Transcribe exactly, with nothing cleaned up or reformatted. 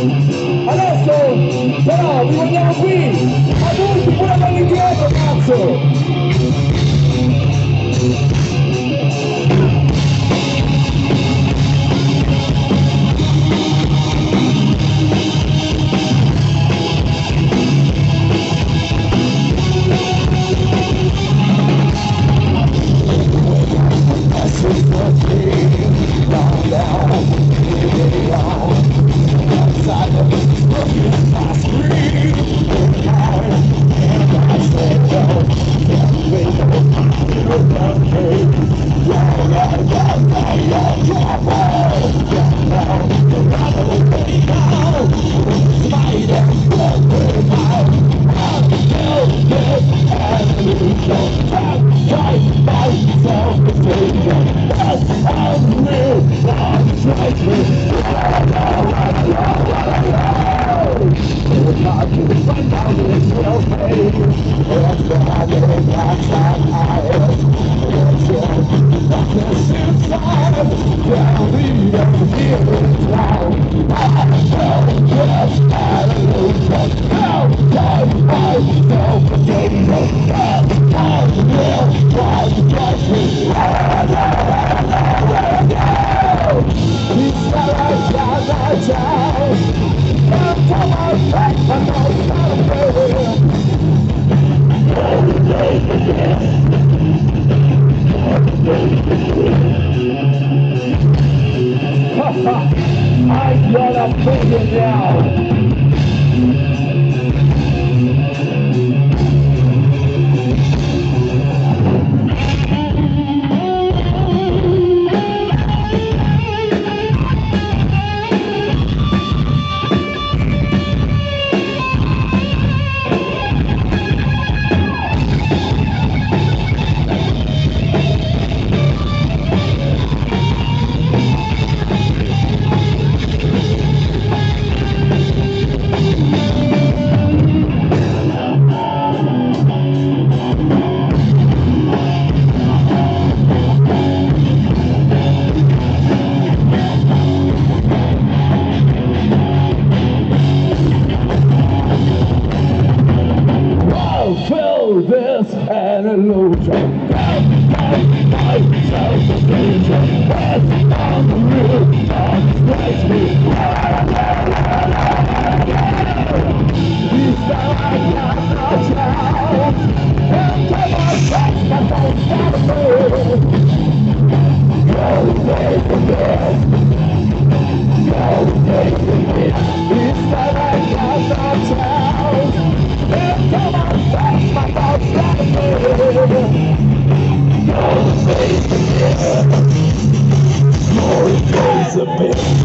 Adesso però vi vogliamo qui, adulti pure quelli dietro, cazzo! I gotta put it down. This an illusion. Self-delusion. What's on the roof? Disgrace me. These I got no chance. And to my face, but don't stop me. Go take the best. Go take the best. These I got no chance. And to my face, but don't stop me. Go take the best. Go take the best.